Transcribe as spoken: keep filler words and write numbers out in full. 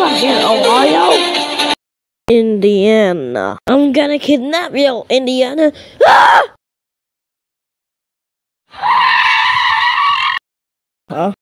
out here, Ohio. Indiana. I'm gonna kidnap you, Indiana. Ah! Huh?